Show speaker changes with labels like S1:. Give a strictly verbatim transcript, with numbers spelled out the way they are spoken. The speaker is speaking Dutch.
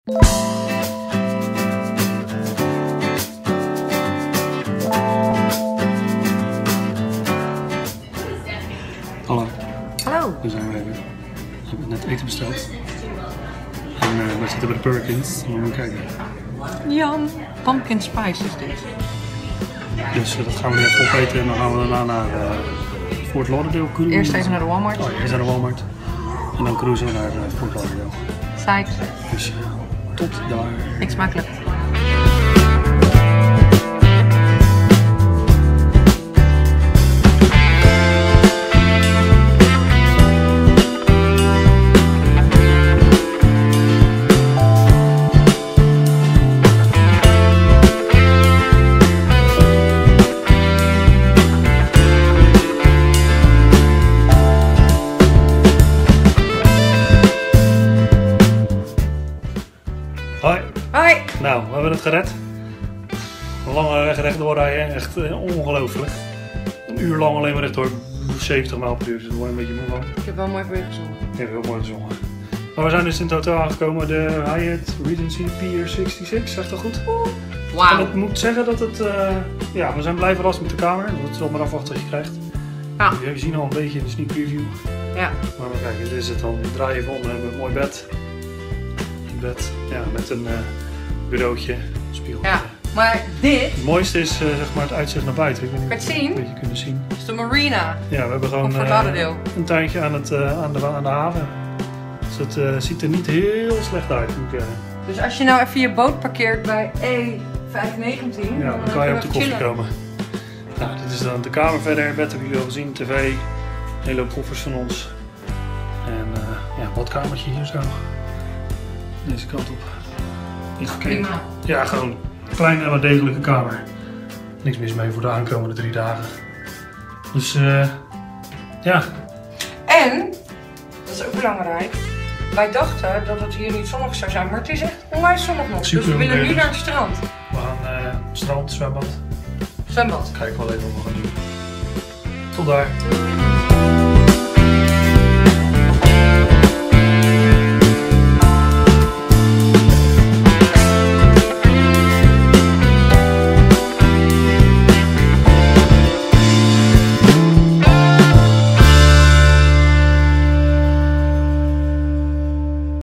S1: Hallo.
S2: Hallo.
S1: We zijn weer. We hebben net eten besteld. En uh, we zitten bij de Perkins. En we moeten kijken.
S2: Jan, pumpkin spice is dit.
S1: Dus uh, dat gaan we nu even opeten en dan gaan we daarna naar uh, Fort Lauderdale cruisen.
S2: Eerst even naar de Walmart.
S1: Oh, eerst naar de Walmart. En dan cruisen we naar uh, Fort Lauderdale.
S2: Psych.
S1: Dus uh, tot daar.
S2: Eet smakelijk.
S1: Hoi.
S2: Hoi.
S1: Nou, we hebben het gered. Een lange weg rechtdoor rijden, echt uh, ongelooflijk. Een uur lang alleen maar rechtdoor, zeventig mijl per uur, dus daar word je een beetje moe van.
S2: Ik heb wel mooi voor je gezongen.
S1: Ik heb heel mooi gezongen. Maar we zijn dus in het hotel aangekomen, de Hyatt Regency Pier zesenzestig, zegt dat goed?
S2: Wauw.
S1: En ik moet zeggen dat het, uh, ja, we zijn blij verrast met de kamer. Het is wel maar afwachten wat je krijgt.
S2: Ja.
S1: We zien al een beetje in de sneak preview.
S2: Ja.
S1: Maar we kijken, dit is het dan. We draaien even om, we hebben een mooi bed. Een bed, ja, met een uh, bureautje, een spiegel.
S2: Ja. Maar dit,
S1: Het mooiste is uh, zeg maar het uitzicht naar buiten. Ik weet niet
S2: kan
S1: of
S2: je
S1: jullie
S2: het
S1: het
S2: zien?
S1: een beetje kunnen zien.
S2: is de marina.
S1: Ja, we hebben gewoon
S2: Of Fort
S1: uh,
S2: Lauderdale.
S1: een tuintje aan, het, uh, aan, de, aan de haven. Dus het uh, ziet er niet heel slecht uit, moet ik zeggen.
S2: Dus als je nou even je boot parkeert bij E vijf negentien,
S1: Ja, dan kan je op de koffie komen. Nou, dit is dan de kamer verder. Bed hebben jullie al gezien, tv. Een hele hoop koffers van ons. En uh, ja, een badkamertje hier zo. Deze kant op. Niet verkeerd.
S2: Prima.
S1: Ja, gewoon een kleine maar degelijke kamer. Niks mis mee voor de aankomende drie dagen. Dus uh, ja.
S2: En, dat is ook belangrijk, wij dachten dat het hier niet zonnig zou zijn, maar het is echt onwijs zonnig nog.
S1: Super
S2: dus we willen nu
S1: onweer.
S2: naar het strand.
S1: We gaan uh, strand, zwembad.
S2: Zwembad.
S1: Kijken we wel even wat we gaan doen. Tot daar.